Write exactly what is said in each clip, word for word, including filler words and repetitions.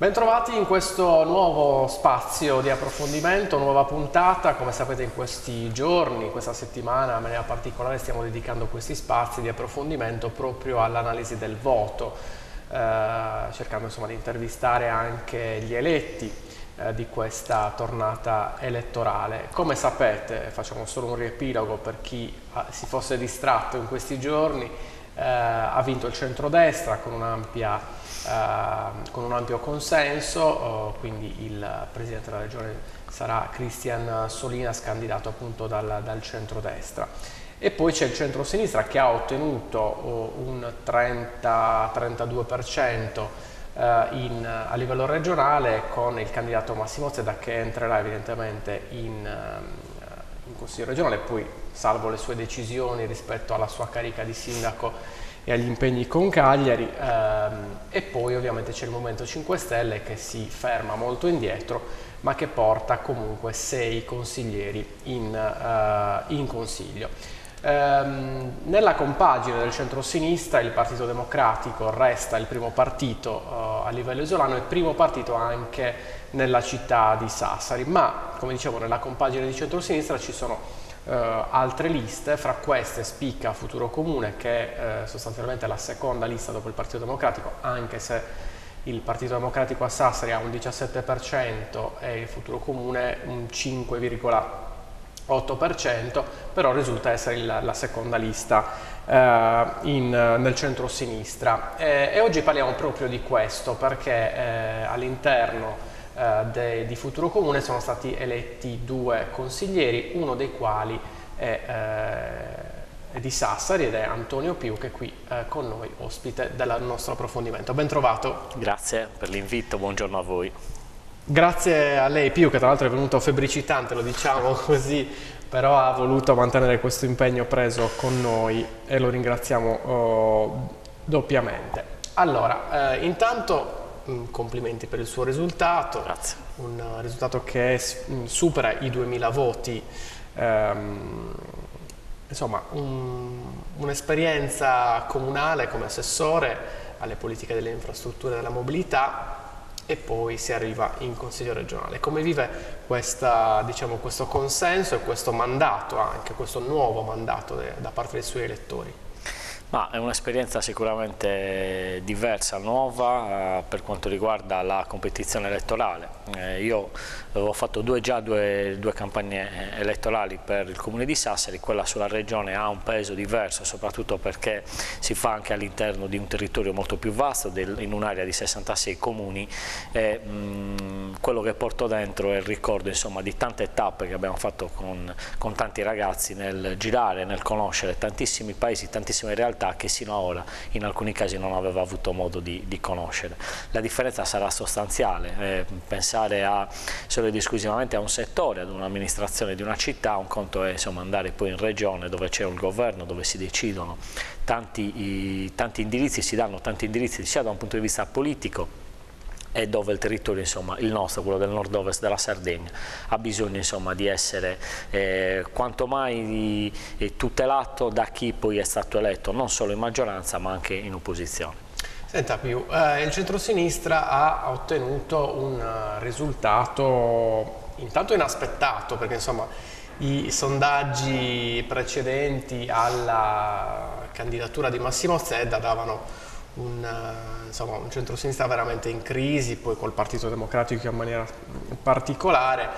Bentrovati in questo nuovo spazio di approfondimento, nuova puntata. Come sapete, in questi giorni, questa settimana in maniera particolare, stiamo dedicando questi spazi di approfondimento proprio all'analisi del voto, eh, cercando insomma di intervistare anche gli eletti eh, di questa tornata elettorale. Come sapete, facciamo solo un riepilogo per chi eh, si fosse distratto in questi giorni. Eh, ha vinto il centrodestra con un'ampia Uh, con un ampio consenso, uh, quindi il Presidente della Regione sarà Cristian Solinas, candidato appunto dal, dal centrodestra. E poi c'è il centrosinistra che ha ottenuto uh, un trenta trentadue per cento uh, in, a livello regionale, con il candidato Massimo Zedda che entrerà evidentemente in, uh, in Consiglio regionale, poi salvo le sue decisioni rispetto alla sua carica di sindaco e agli impegni con Cagliari, ehm, e poi ovviamente c'è il Movimento cinque Stelle che si ferma molto indietro, ma che porta comunque sei consiglieri in, uh, in Consiglio. Ehm, nella compagine del centro-sinistra il Partito Democratico resta il primo partito uh, a livello isolano e il primo partito anche nella città di Sassari, ma come dicevo nella compagine di centro-sinistra ci sono Uh, altre liste. Fra queste spicca Futuro Comune, che è uh, sostanzialmente la seconda lista dopo il Partito Democratico, anche se il Partito Democratico a Sassari ha un diciassette per cento e il Futuro Comune un cinque virgola otto per cento, però risulta essere il, la seconda lista uh, in, nel centro-sinistra. E, e oggi parliamo proprio di questo, perché eh, all'interno De, di Futuro Comune sono stati eletti due consiglieri, uno dei quali è, eh, è di Sassari ed è Antonio Piu, che è qui eh, con noi ospite del nostro approfondimento. Ben trovato. Grazie per l'invito, buongiorno a voi. Grazie a lei Piu, che tra l'altro è venuto febbricitante, lo diciamo così, però ha voluto mantenere questo impegno preso con noi e lo ringraziamo oh, doppiamente. Allora, eh, intanto complimenti per il suo risultato. Grazie. Un risultato che supera i duemila voti, ehm, insomma un, un'esperienza comunale come assessore alle politiche delle infrastrutture e della mobilità, e poi si arriva in Consiglio regionale. Come vive questa, diciamo, questo consenso e questo mandato, anche questo nuovo mandato de, da parte dei suoi elettori? Ma è un'esperienza sicuramente diversa, nuova eh, per quanto riguarda la competizione elettorale. Eh, io avevo fatto due, già due, due campagne elettorali per il Comune di Sassari. Quella sulla Regione ha un peso diverso, soprattutto perché si fa anche all'interno di un territorio molto più vasto, del, in un'area di sessantasei comuni, e mh, quello che porto dentro è il ricordo, insomma, di tante tappe che abbiamo fatto con, con tanti ragazzi nel girare, nel conoscere tantissimi paesi, tantissime realtà che sino ad ora in alcuni casi non aveva avuto modo di, di conoscere. La differenza sarà sostanziale, eh, pensare a, solo ed esclusivamente a un settore, ad un'amministrazione di una città. Un conto è insomma andare poi in regione dove c'è un governo, dove si decidono tanti, i, tanti indirizzi, si danno tanti indirizzi sia da un punto di vista politico, e dove il territorio, insomma, il nostro, quello del nord-ovest della Sardegna, ha bisogno, insomma, di essere eh, quanto mai di, eh, tutelato da chi poi è stato eletto non solo in maggioranza ma anche in opposizione. Senta Piu, eh, il centrosinistra ha ottenuto un uh, risultato intanto inaspettato, perché insomma i sondaggi precedenti alla candidatura di Massimo Zedda davano Un, insomma, un centrosinistra veramente in crisi, poi col Partito Democratico in maniera particolare.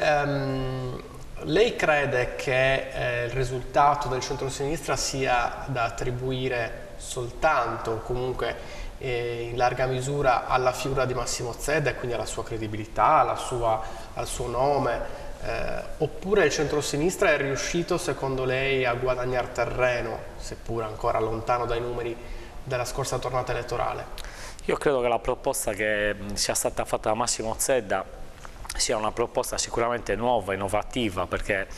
Ehm, lei crede che eh, il risultato del centrosinistra sia da attribuire soltanto, comunque eh, in larga misura, alla figura di Massimo Zedda e quindi alla sua credibilità, alla sua, al suo nome, eh, oppure il centrosinistra è riuscito, secondo lei, a guadagnare terreno, seppur ancora lontano dai numeri della scorsa tornata elettorale? Io credo che la proposta che sia stata fatta da Massimo Zedda sia una proposta sicuramente nuova, innovativa, perché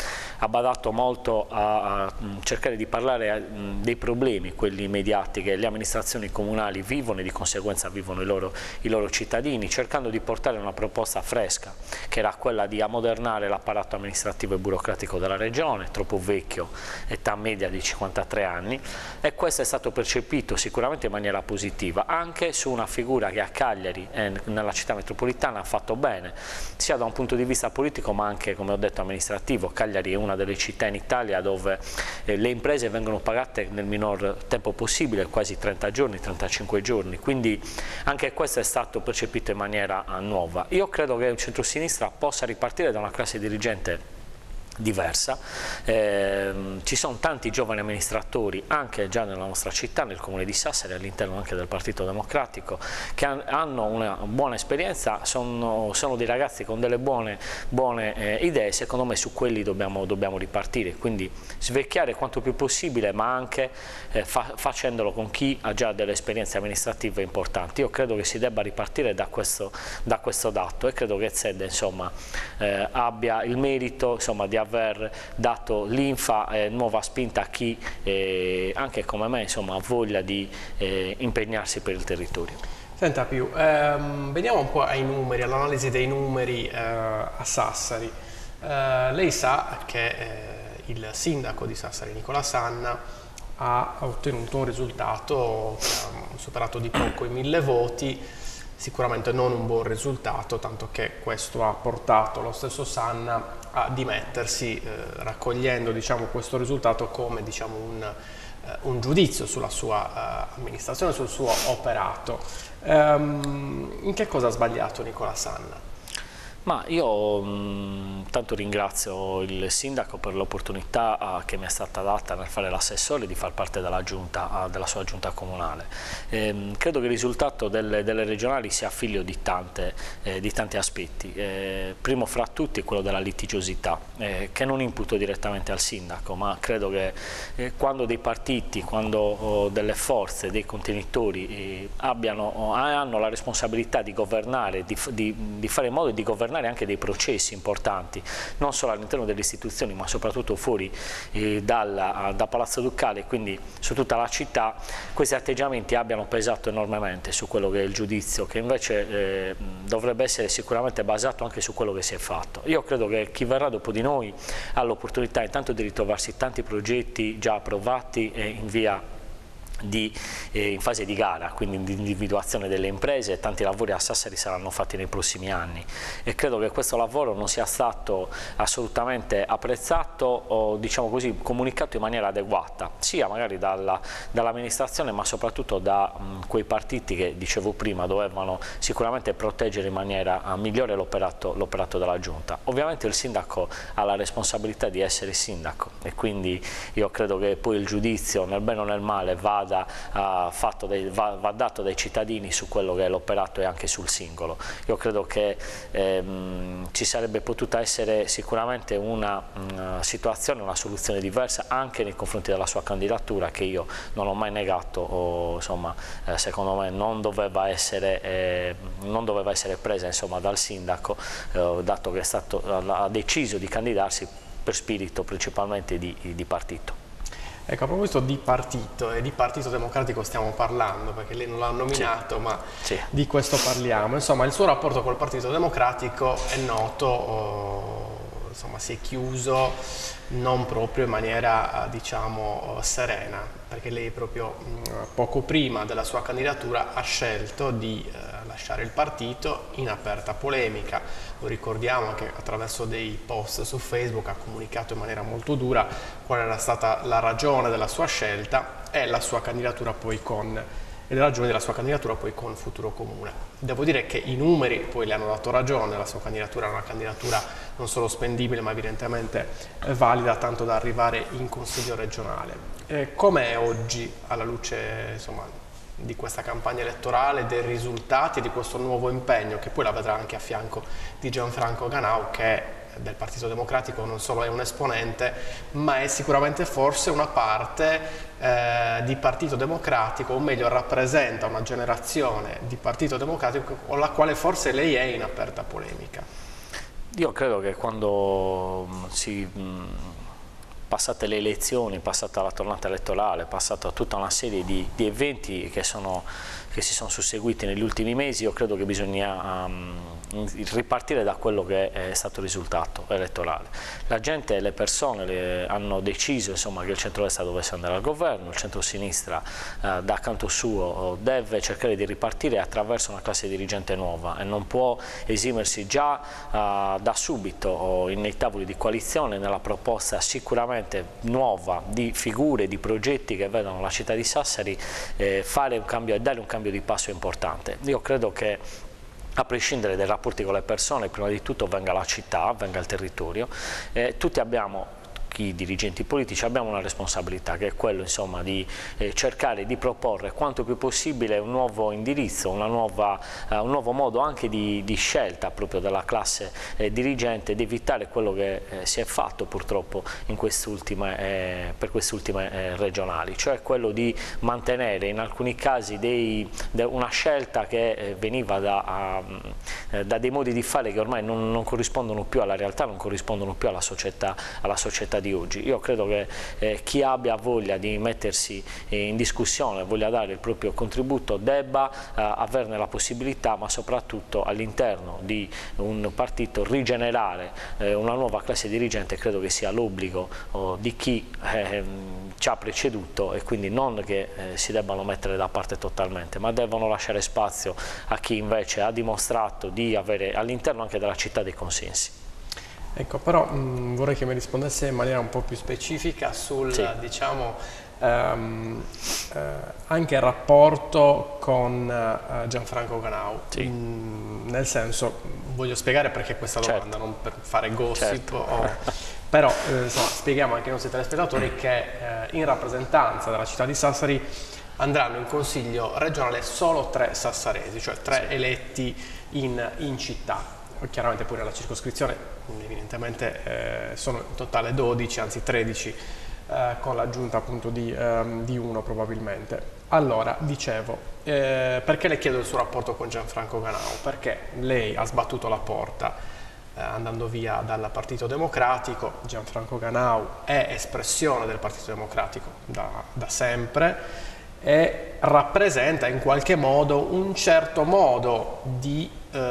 ha badato molto a, a cercare di parlare a, dei problemi, quelli immediati che le amministrazioni comunali vivono e di conseguenza vivono i loro, i loro cittadini, cercando di portare una proposta fresca, che era quella di ammodernare l'apparato amministrativo e burocratico della regione, troppo vecchio, età media di cinquantatré anni, e questo è stato percepito sicuramente in maniera positiva, anche su una figura che a Cagliari e nella città metropolitana ha fatto bene, sia da un punto di vista politico ma anche, come ho detto, amministrativo. Cagliari è una delle città in Italia dove eh, le imprese vengono pagate nel minor tempo possibile, quasi trenta giorni, trentacinque giorni, quindi anche questo è stato percepito in maniera uh, nuova. Io credo che il centrosinistra possa ripartire da una classe dirigente diversa, eh, ci sono tanti giovani amministratori anche già nella nostra città, nel comune di Sassari, all'interno anche del Partito Democratico, che han, hanno una buona esperienza, sono, sono dei ragazzi con delle buone, buone eh, idee. Secondo me su quelli dobbiamo, dobbiamo ripartire, quindi svecchiare quanto più possibile, ma anche eh, fa, facendolo con chi ha già delle esperienze amministrative importanti. Io credo che si debba ripartire da questo, da questo dato, e credo che Zed, insomma, eh, abbia il merito, insomma, di aver dato linfa e nuova spinta a chi eh, anche come me, insomma, ha voglia di eh, impegnarsi per il territorio. Senta Piu, ehm, veniamo un po' ai numeri, all'analisi dei numeri eh, a Sassari. Eh, lei sa che eh, il sindaco di Sassari, Nicola Sanna, ha ottenuto un risultato che ha superato di poco i mille voti, sicuramente non un buon risultato, tanto che questo ha portato lo stesso Sanna a dimettersi, eh, raccogliendo, diciamo, questo risultato come, diciamo, un, eh, un giudizio sulla sua eh, amministrazione, sul suo operato. Ehm, in che cosa ha sbagliato Nicola Sanna? Ma io mh, tanto ringrazio il sindaco per l'opportunità uh, che mi è stata data nel fare l'assessore, di far parte della, giunta, uh, della sua giunta comunale. Ehm, credo che il risultato delle, delle regionali sia figlio di, tante, eh, di tanti aspetti. Eh, primo fra tutti quello della litigiosità, eh, che non imputo direttamente al sindaco, ma credo che eh, quando dei partiti, quando oh, delle forze, dei contenitori eh, abbiano, oh, hanno la responsabilità di governare, di, di, di fare in modo di governare anche dei processi importanti, non solo all'interno delle istituzioni ma soprattutto fuori eh, dalla, da Palazzo Ducale, quindi su tutta la città, questi atteggiamenti abbiano pesato enormemente su quello che è il giudizio, che invece eh, dovrebbe essere sicuramente basato anche su quello che si è fatto. Io credo che chi verrà dopo di noi ha l'opportunità intanto di ritrovarsi tanti progetti già approvati e in via Di, eh, in fase di gara, quindi di individuazione delle imprese. Tanti lavori a Sassari saranno fatti nei prossimi anni e credo che questo lavoro non sia stato assolutamente apprezzato o, diciamo così, comunicato in maniera adeguata, sia magari dall'amministrazione ma soprattutto da mh, quei partiti che dicevo prima dovevano sicuramente proteggere in maniera uh, migliore l'operato l'operato della giunta. Ovviamente il sindaco ha la responsabilità di essere sindaco e quindi io credo che poi il giudizio nel bene o nel male vada Uh, fatto dei, va, va dato dai cittadini su quello che è l'operato e anche sul singolo. Io credo che ehm, ci sarebbe potuta essere sicuramente una, una situazione, una soluzione diversa anche nei confronti della sua candidatura, che io non ho mai negato, o, insomma, eh, secondo me non doveva essere, eh, non doveva essere presa, insomma, dal sindaco, eh, dato che è stato, ha deciso di candidarsi per spirito principalmente di, di partito. Ecco, a proposito di partito e di Partito Democratico stiamo parlando, perché lei non l'ha nominato, sì, ma sì, di questo parliamo. Insomma, il suo rapporto col Partito Democratico è noto, oh, insomma, si è chiuso non proprio in maniera, diciamo, serena, perché lei proprio poco prima della sua candidatura ha scelto di eh, lasciare il partito in aperta polemica. Lo ricordiamo che attraverso dei post su Facebook ha comunicato in maniera molto dura qual era stata la ragione della sua scelta e la sua candidatura poi con e le ragioni della sua candidatura poi con Futuro Comune. Devo dire che i numeri poi le hanno dato ragione, la sua candidatura è una candidatura non solo spendibile ma evidentemente valida, tanto da arrivare in Consiglio regionale. Eh, com'è oggi, alla luce, insomma, di questa campagna elettorale, dei risultati e di questo nuovo impegno, che poi la vedrà anche a fianco di Gianfranco Ganau, che del Partito Democratico non solo è un esponente, ma è sicuramente forse una parte eh, di Partito Democratico, o meglio rappresenta una generazione di Partito Democratico con la quale forse lei è in aperta polemica. Io credo che quando si passate le elezioni, passata la tornata elettorale, passata tutta una serie di, di eventi che, sono, che si sono susseguiti negli ultimi mesi, io credo che bisogna um, ripartire da quello che è stato il risultato elettorale. La gente, le persone le, hanno deciso insomma, che il centrodestra dovesse andare al governo, il centrosinistra eh, da canto suo deve cercare di ripartire attraverso una classe dirigente nuova e non può esimersi già eh, da subito in nei tavoli di coalizione nella proposta sicuramente nuova di figure, di progetti che vedono la città di Sassari eh, fare un cambio e dare un cambio di passo importante. Io credo che a prescindere dai rapporti con le persone, prima di tutto venga la città, venga il territorio, eh, tutti abbiamo, i dirigenti politici, abbiamo una responsabilità che è quello insomma, di eh, cercare di proporre quanto più possibile un nuovo indirizzo, una nuova, eh, un nuovo modo anche di, di scelta proprio della classe eh, dirigente, di evitare quello che eh, si è fatto purtroppo in quest'ultime, eh, per queste ultime eh, regionali, cioè quello di mantenere in alcuni casi dei, de, una scelta che eh, veniva da, a, eh, da dei modi di fare che ormai non, non corrispondono più alla realtà, non corrispondono più alla società, alla società di oggi. Io credo che eh, chi abbia voglia di mettersi eh, in discussione, voglia dare il proprio contributo, debba eh, averne la possibilità, ma soprattutto all'interno di un partito rigenerare eh, una nuova classe dirigente. Credo che sia l'obbligo oh, di chi eh, ci ha preceduto, e quindi non che eh, si debbano mettere da parte totalmente, ma devono lasciare spazio a chi invece ha dimostrato di avere all'interno anche della città dei consensi. Ecco, però mh, vorrei che mi rispondesse in maniera un po' più specifica sul, sì. diciamo, ehm, eh, anche il rapporto con eh, Gianfranco Ganau. Sì. Mh, nel senso, voglio spiegare perché questa domanda, certo. non per fare gossip, certo. o, però eh, insomma, spieghiamo anche ai nostri telespettatori che eh, in rappresentanza della città di Sassari andranno in consiglio regionale solo tre sassaresi, cioè tre sì. eletti in, in città. Chiaramente pure la circoscrizione, evidentemente eh, sono in totale dodici, anzi tredici, eh, con l'aggiunta appunto di, ehm, di uno probabilmente. Allora, dicevo, eh, perché le chiedo il suo rapporto con Gianfranco Ganau? Perché lei ha sbattuto la porta eh, andando via dal Partito Democratico. Gianfranco Ganau è espressione del Partito Democratico da, da sempre e rappresenta in qualche modo un certo modo di...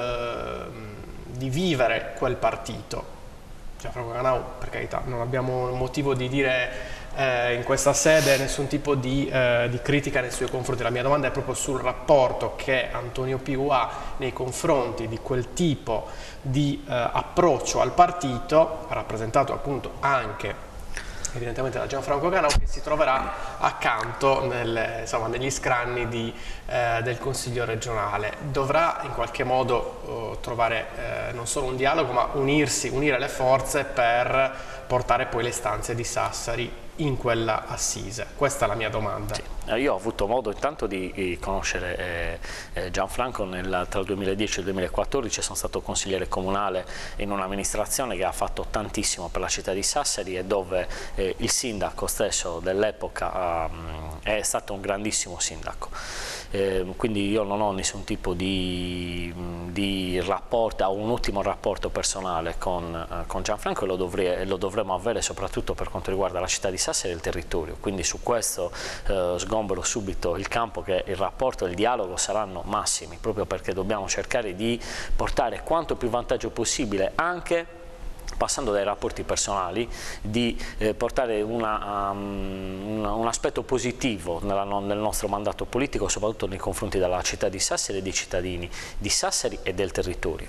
Eh, di vivere quel partito. Gianfranco Ganau, per carità, non abbiamo motivo di dire eh, in questa sede nessun tipo di, eh, di critica nei suoi confronti. La mia domanda è proprio sul rapporto che Antonio Piu ha nei confronti di quel tipo di eh, approccio al partito, rappresentato appunto anche evidentemente da Gianfranco Ganau, che si troverà accanto nelle, insomma, negli scranni di, eh, del Consiglio regionale. Dovrà in qualche modo eh, trovare eh, non solo un dialogo, ma unirsi, unire le forze per portare poi le istanze di Sassari in quella assise. Questa è la mia domanda. Sì. Io ho avuto modo intanto di conoscere eh, Gianfranco nel, tra il duemiladieci e il duemilaquattordici, sono stato consigliere comunale in un'amministrazione che ha fatto tantissimo per la città di Sassari e dove eh, il sindaco stesso dell'epoca um, è stato un grandissimo sindaco. Eh, quindi io non ho nessun tipo di, di rapporto, ho un ottimo rapporto personale con, eh, con Gianfranco e lo, dovrei, lo dovremmo avere soprattutto per quanto riguarda la città di Sassari e il territorio, quindi su questo eh, sgombero subito il campo che il rapporto e il dialogo saranno massimi, proprio perché dobbiamo cercare di portare quanto più vantaggio possibile anche passando dai rapporti personali, di eh, portare una, um, una, un aspetto positivo nella, nel nostro mandato politico, soprattutto nei confronti della città di Sassari e dei cittadini di Sassari e del territorio.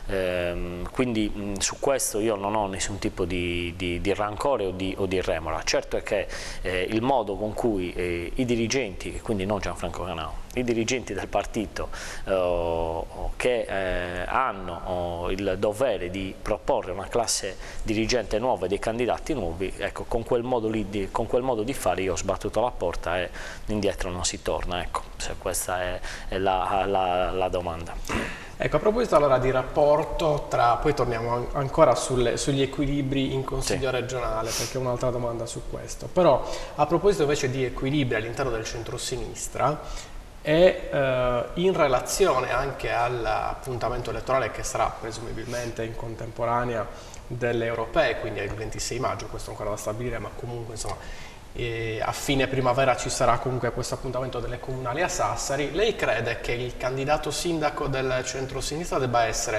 Ehm, quindi mh, su questo io non ho nessun tipo di, di, di rancore o di, o di remora. Certo è che eh, il modo con cui eh, i dirigenti, quindi non Gianfranco Ganau, i dirigenti del partito eh, che eh, hanno oh, il dovere di proporre una classe dirigente nuova e dei candidati nuovi, ecco, con quel modo lì di, con quel modo di fare io ho sbattuto la porta e indietro non si torna, ecco, se questa è, è la, la, la domanda. Ecco, a proposito allora di rapporto tra, poi torniamo ancora sulle, sugli equilibri in Consiglio sì. regionale, perché ho un'altra domanda su questo, però a proposito invece di equilibri all'interno del centro-sinistra, e eh, in relazione anche all'appuntamento elettorale che sarà presumibilmente in contemporanea delle europee, quindi il ventisei maggio, questo è ancora da stabilire, ma comunque insomma eh, a fine primavera ci sarà comunque questo appuntamento delle comunali a Sassari. Lei crede che il candidato sindaco del centro-sinistra debba essere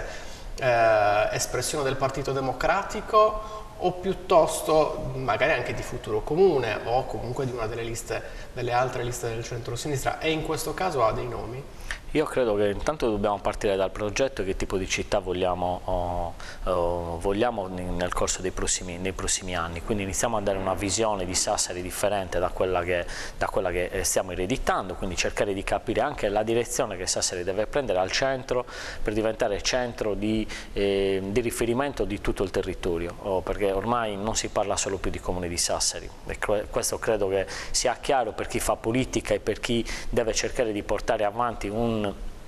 eh, espressione del Partito Democratico o piuttosto magari anche di Futuro Comune o comunque di una delle liste, delle altre liste del centro-sinistra, e in questo caso ha dei nomi? Io credo che intanto dobbiamo partire dal progetto, che tipo di città vogliamo, oh, oh, vogliamo nel corso dei prossimi, nei prossimi anni, quindi iniziamo a dare una visione di Sassari differente da quella, che, da quella che stiamo ereditando, quindi cercare di capire anche la direzione che Sassari deve prendere al centro per diventare centro di, eh, di riferimento di tutto il territorio, oh, perché ormai non si parla solo più di Comune di Sassari, e questo credo che sia chiaro per chi fa politica e per chi deve cercare di portare avanti un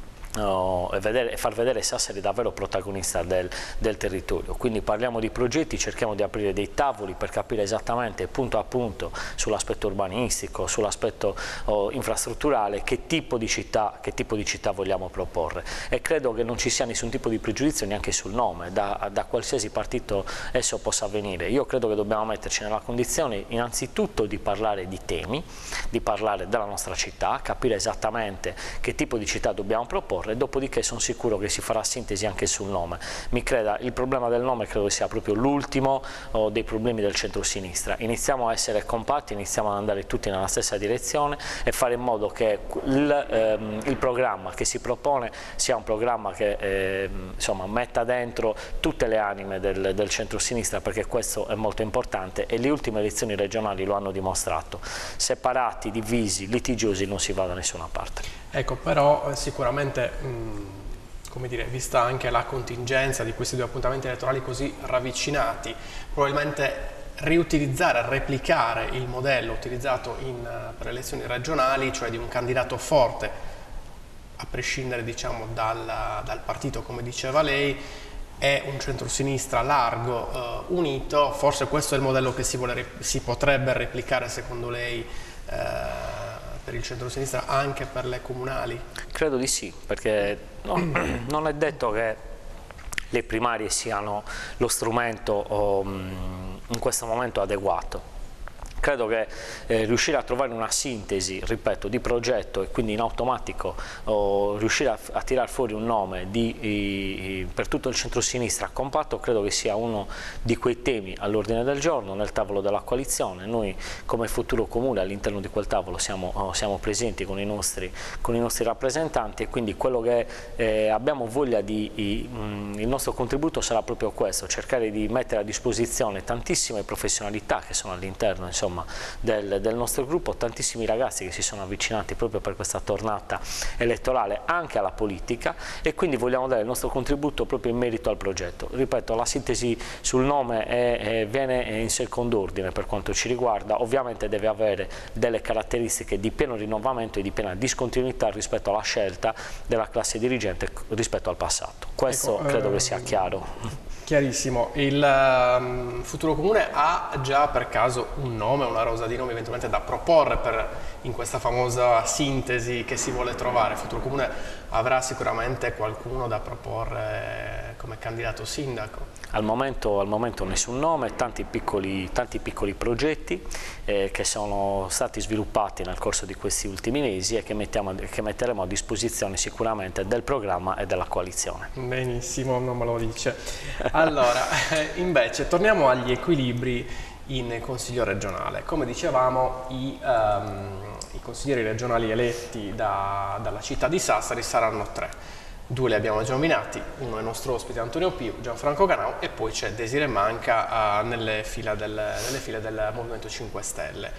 Uh, e, vedere, e far vedere Sassari davvero protagonista del, del territorio. Quindi parliamo di progetti, cerchiamo di aprire dei tavoli per capire esattamente punto a punto sull'aspetto urbanistico, sull'aspetto uh, infrastrutturale, che tipo di città, che tipo di città vogliamo proporre, e credo che non ci sia nessun tipo di pregiudizio neanche sul nome, da, da qualsiasi partito esso possa venire. Io credo che dobbiamo metterci nella condizione innanzitutto di parlare di temi, di parlare della nostra città, capire esattamente che tipo di città dobbiamo proporre, e dopodiché sono sicuro che si farà sintesi anche sul nome. Mi creda, il problema del nome credo sia proprio l'ultimo oh, dei problemi del centro-sinistra. Iniziamo a essere compatti, iniziamo ad andare tutti nella stessa direzione e fare in modo che il, ehm, il programma che si propone sia un programma che eh, insomma, metta dentro tutte le anime del, del centro-sinistra, perché questo è molto importante e le ultime elezioni regionali lo hanno dimostrato. Separati, divisi, litigiosi non si va da nessuna parte. Ecco, però sicuramente mh, come dire, vista anche la contingenza di questi due appuntamenti elettorali così ravvicinati, probabilmente riutilizzare, replicare il modello utilizzato in, per le elezioni regionali, cioè di un candidato forte, a prescindere diciamo, dal, dal partito, come diceva lei, è un centrosinistra largo, eh, unito, forse questo è il modello che si, vuole, si potrebbe replicare secondo lei eh, per il centro-sinistra anche per le comunali? Credo di sì, perché no, non è detto che le primarie siano lo strumento um, in questo momento adeguato. Credo che eh, riuscire a trovare una sintesi, ripeto, di progetto e quindi in automatico oh, riuscire a, a tirar fuori un nome di, i, per tutto il centro-sinistra compatto, credo che sia uno di quei temi all'ordine del giorno nel tavolo della coalizione. Noi come Futuro Comune all'interno di quel tavolo siamo, oh, siamo presenti con i, nostri, con i nostri rappresentanti, e quindi quello che eh, abbiamo voglia di, i, mh, il nostro contributo sarà proprio questo, cercare di mettere a disposizione tantissime professionalità che sono all'interno, insomma, Del, del nostro gruppo, tantissimi ragazzi che si sono avvicinati proprio per questa tornata elettorale anche alla politica, e quindi vogliamo dare il nostro contributo proprio in merito al progetto. Ripeto, la sintesi sul nome è, è, viene in secondo ordine per quanto ci riguarda, ovviamente deve avere delle caratteristiche di pieno rinnovamento e di piena discontinuità rispetto alla scelta della classe dirigente rispetto al passato. Questo ecco, credo eh, che sia chiaro. Chiarissimo. Il um, Futuro Comune ha già per caso un nome, una rosa di nomi eventualmente da proporre per, in questa famosa sintesi che si vuole trovare? Il Futuro Comune avrà sicuramente qualcuno da proporre come candidato sindaco? Al momento, al momento nessun nome, tanti piccoli, tanti piccoli progetti eh, che sono stati sviluppati nel corso di questi ultimi mesi e che, mettiamo, che metteremo a disposizione sicuramente del programma e della coalizione. Benissimo, non me lo dice. Allora, invece, torniamo agli equilibri in Consiglio regionale. Come dicevamo, i, um, i consiglieri regionali eletti da, dalla città di Sassari saranno tre. Due li abbiamo già nominati, uno è il nostro ospite Antonio Piu, Gianfranco Ganau, e poi c'è Desiree Manca uh, nelle, fila del, nelle file del Movimento cinque Stelle.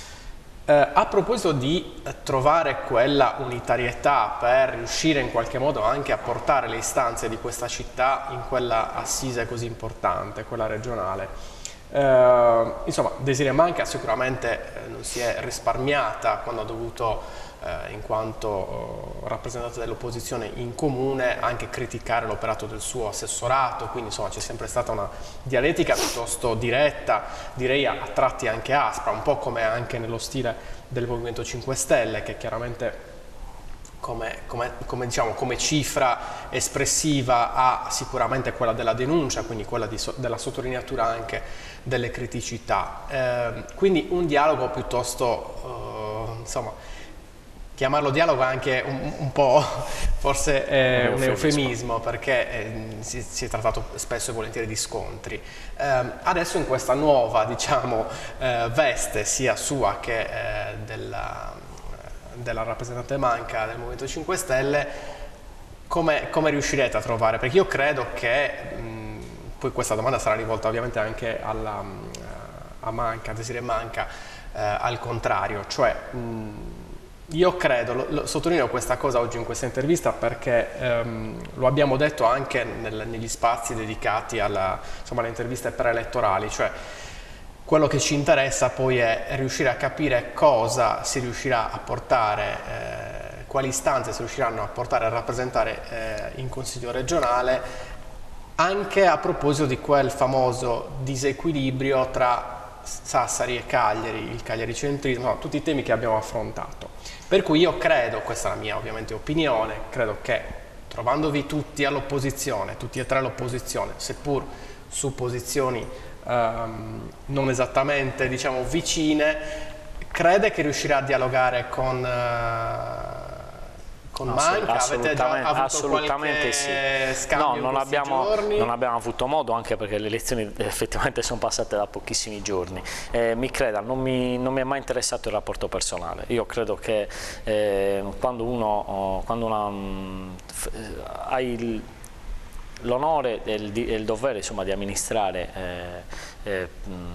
Uh, a proposito di uh, trovare quella unitarietà per riuscire in qualche modo anche a portare le istanze di questa città in quella assise così importante, quella regionale, uh, insomma Desiree Manca sicuramente uh, non si è risparmiata quando ha dovuto Eh, in quanto eh, rappresentante dell'opposizione in comune, anche criticare l'operato del suo assessorato, quindi insomma c'è sempre stata una dialettica piuttosto diretta, direi a tratti anche aspra, un po' come anche nello stile del Movimento cinque Stelle, che chiaramente come, come, come, diciamo, come cifra espressiva ha sicuramente quella della denuncia, quindi quella di, della sottolineatura anche delle criticità. Eh, quindi un dialogo piuttosto, eh, insomma, chiamarlo dialogo è anche un, un po' forse è un eufemismo, perché eh, si, si è trattato spesso e volentieri di scontri. Eh, adesso in questa nuova, diciamo, eh, veste sia sua che eh, della, della rappresentante Manca del Movimento cinque Stelle, come, come riuscirete a trovare? Perché io credo che, mh, poi questa domanda sarà rivolta ovviamente anche alla, a Manca, a Desirée Manca, eh, al contrario, cioè mh, io credo, lo, lo, sottolineo questa cosa oggi in questa intervista perché ehm, lo abbiamo detto anche nel, negli spazi dedicati alla, insomma, alle interviste preelettorali, cioè quello che ci interessa poi è riuscire a capire cosa si riuscirà a portare, eh, quali istanze si riusciranno a portare a rappresentare eh, in Consiglio regionale, anche a proposito di quel famoso disequilibrio tra Sassari e Cagliari, il cagliaricentrismo, no, tutti i temi che abbiamo affrontato. Per cui io credo, questa è la mia ovviamente opinione, credo che trovandovi tutti all'opposizione, tutti e tre all'opposizione, seppur su posizioni um, non esattamente, diciamo, vicine, crede che riuscirà a dialogare con, uh, con Manca? Avete già avuto assolutamente sì. Scambio no, non in abbiamo, giorni? non abbiamo avuto modo, anche perché le elezioni effettivamente sono passate da pochissimi giorni. Eh, mi creda, non mi, non mi è mai interessato il rapporto personale. Io credo che eh, quando uno, quando una, mh, hai l'onore e il, il dovere, insomma, di amministrare eh, eh,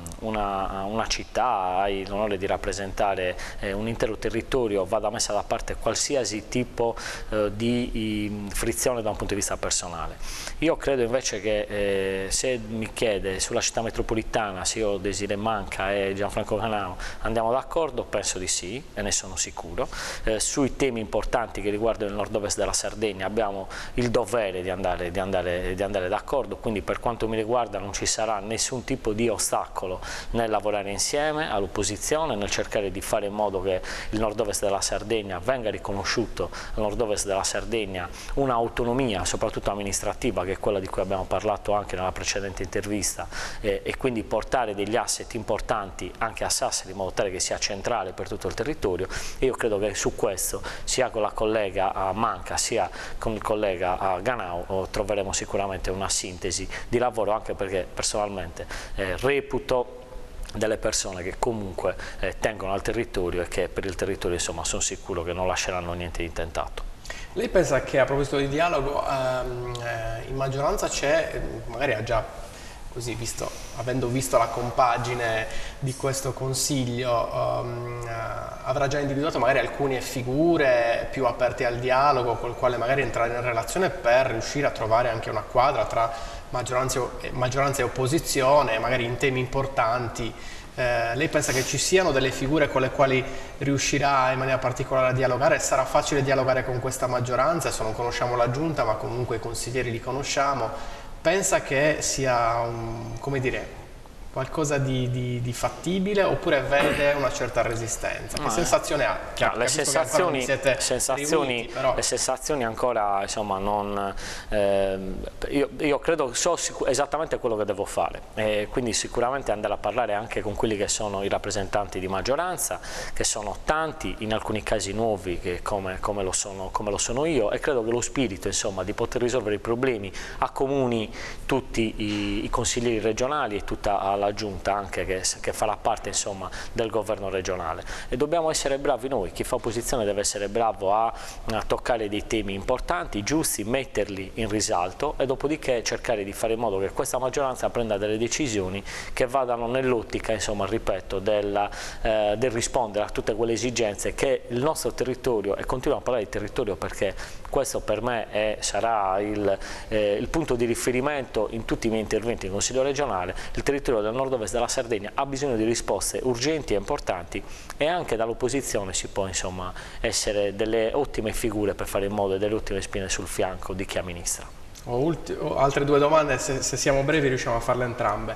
una, una città, hai l'onore di rappresentare eh, un intero territorio, vada messa da parte qualsiasi tipo eh, di i, frizione da un punto di vista personale. Io credo invece che eh, se mi chiede sulla città metropolitana se io, Desirée Manca e Gianfranco Ganau andiamo d'accordo, penso di sì e ne sono sicuro. Eh, sui temi importanti che riguardano il nord-ovest della Sardegna abbiamo il dovere di andare, di andare, di andare d'accordo, quindi per quanto mi riguarda non ci sarà nessun tipo di ostacolo nel lavorare insieme all'opposizione, nel cercare di fare in modo che il nord-ovest della Sardegna venga riconosciuto al nord-ovest della Sardegna un'autonomia, soprattutto amministrativa, che è quella di cui abbiamo parlato anche nella precedente intervista, eh, e quindi portare degli asset importanti anche a Sassari in modo tale che sia centrale per tutto il territorio. E io credo che su questo, sia con la collega Manca sia con il collega Ganau, troveremo sicuramente una sintesi di lavoro, anche perché personalmente eh, reputo delle persone che comunque eh, tengono al territorio e che per il territorio, insomma, sono sicuro che non lasceranno niente di intentato. Lei pensa che, a proposito di dialogo, ehm, eh, in maggioranza c'è, magari ha già così visto, avendo visto la compagine di questo Consiglio, um, eh, avrà già individuato magari alcune figure più aperte al dialogo, col quale magari entrare in relazione per riuscire a trovare anche una quadra tra maggioranza e, maggioranza e opposizione, magari in temi importanti. Eh, lei pensa che ci siano delle figure con le quali riuscirà in maniera particolare a dialogare? Sarà facile dialogare con questa maggioranza? Adesso non conosciamo la giunta, ma comunque i consiglieri li conosciamo. Pensa che sia un, come dire, qualcosa di, di, di fattibile, oppure vede una certa resistenza? Che no, sensazione ha? No, le, sensazioni, sensazioni, riuniti, però... le sensazioni ancora, insomma, non... Eh, io, io credo, so esattamente quello che devo fare, e quindi sicuramente andare a parlare anche con quelli che sono i rappresentanti di maggioranza, che sono tanti, in alcuni casi nuovi, che come, come, lo sono, come lo sono io, e credo che lo spirito, insomma, di poter risolvere i problemi accomuni tutti i, i consiglieri regionali e tutta la giunta anche che, che farà parte, insomma, del governo regionale. E dobbiamo essere bravi noi, chi fa opposizione deve essere bravo a, a toccare dei temi importanti, giusti, metterli in risalto, e dopodiché cercare di fare in modo che questa maggioranza prenda delle decisioni che vadano nell'ottica, insomma, ripeto, della, eh, del rispondere a tutte quelle esigenze che il nostro territorio, e continuo a parlare di territorio perché questo per me è, sarà il, eh, il punto di riferimento in tutti i miei interventi in Consiglio regionale, il territorio del nord-ovest della Sardegna ha bisogno di risposte urgenti e importanti, e anche dall'opposizione si può, insomma, essere delle ottime figure per fare in modo, delle ottime spine sul fianco di chi amministra. Ho, ho altre due domande, se, se siamo brevi riusciamo a farle entrambe.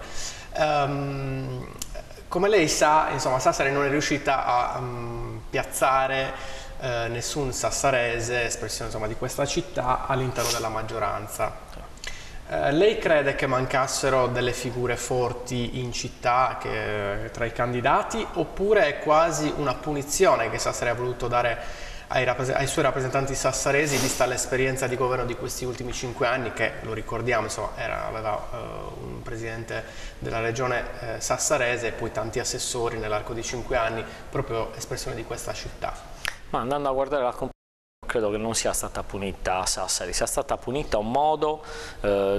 Um, come lei sa, insomma, Sassari non è riuscita a um, piazzare eh, nessun sassarese, espressione insomma, di questa città, all'interno della maggioranza. Eh, lei crede che mancassero delle figure forti in città che, tra i candidati, oppure è quasi una punizione che Sassari ha voluto dare ai, ai suoi rappresentanti sassaresi, vista l'esperienza di governo di questi ultimi cinque anni, che lo ricordiamo, insomma, era, aveva uh, un presidente della regione eh, sassarese e poi tanti assessori nell'arco di cinque anni, proprio espressione di questa città? Ma andando a guardare la credo che non sia stata punita a Sassari, sia stata punita un modo eh,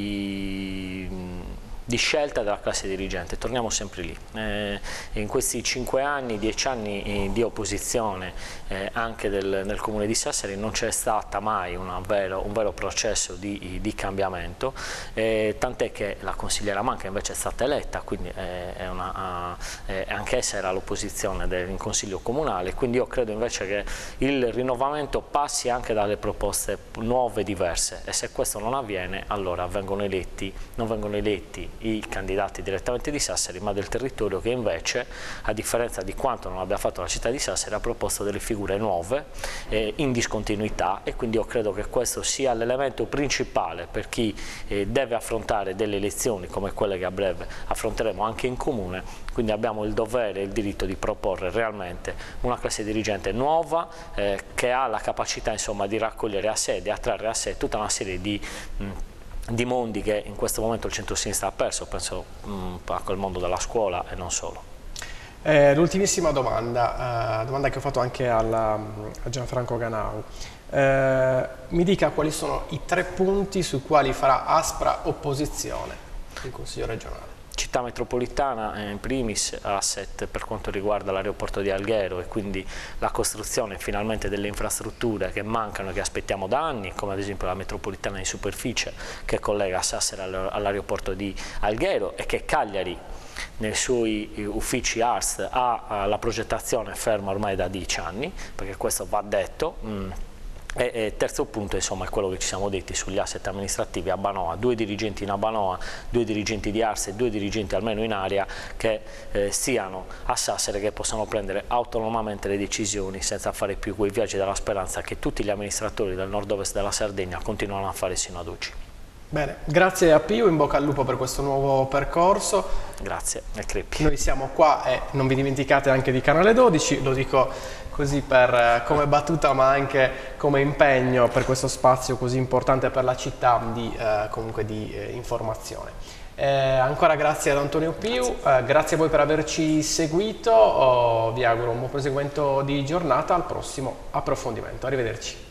di, di scelta della classe dirigente. Torniamo sempre lì. Eh, in questi cinque anni, dieci anni di opposizione eh, anche del, nel comune di Sassari non c'è stata mai una vero, un vero processo di, di cambiamento, eh, tant'è che la consigliera Manca invece è stata eletta, quindi eh, è una, eh, anche essa era all'opposizione in consiglio comunale, quindi io credo invece che il rinnovamento passi anche dalle proposte nuove, diverse, e se questo non avviene allora vengono eletti, non vengono eletti i candidati direttamente di Sassari, ma del territorio, che invece, a differenza di quanto non abbia fatto la città di Sassari, ha proposto delle figure nuove eh, in discontinuità, e quindi io credo che questo sia l'elemento principale per chi eh, deve affrontare delle elezioni come quelle che a breve affronteremo anche in comune. Quindi abbiamo il dovere e il diritto di proporre realmente una classe dirigente nuova eh, che ha la capacità, insomma, di raccogliere a sé, di attrarre a sé tutta una serie di mh, di mondi che in questo momento il centro-sinistra ha perso, penso mh, a quel mondo della scuola e non solo. Eh, L'ultimissima domanda, eh, domanda che ho fatto anche alla, a Gianfranco Ganau. Eh, mi dica quali sono i tre punti sui quali farà aspra opposizione il Consiglio regionale. Città metropolitana in primis, asset per quanto riguarda l'aeroporto di Alghero, e quindi la costruzione finalmente delle infrastrutture che mancano e che aspettiamo da anni, come ad esempio la metropolitana in superficie che collega Sassari all'aeroporto di Alghero, e che Cagliari nei suoi uffici A R S ha la progettazione ferma ormai da dieci anni, perché questo va detto. Mm. E, e terzo punto, insomma, è quello che ci siamo detti sugli asset amministrativi a Banoa: due dirigenti in Abanoa, due dirigenti di A R S e due dirigenti almeno in area che eh, siano a Sassari, che possano prendere autonomamente le decisioni senza fare più quei viaggi della speranza che tutti gli amministratori del nord-ovest della Sardegna continuano a fare sino ad oggi. Bene, grazie a Pio, in bocca al lupo per questo nuovo percorso. Grazie, e Creppi. Noi siamo qua e non vi dimenticate anche di Canale dodici, lo dico così per, come battuta ma anche come impegno per questo spazio così importante per la città di, eh, comunque di eh, informazione. Eh, ancora grazie ad Antonio Piu, grazie. Eh, grazie a voi per averci seguito, oh, vi auguro un buon proseguimento di giornata, al prossimo approfondimento, arrivederci.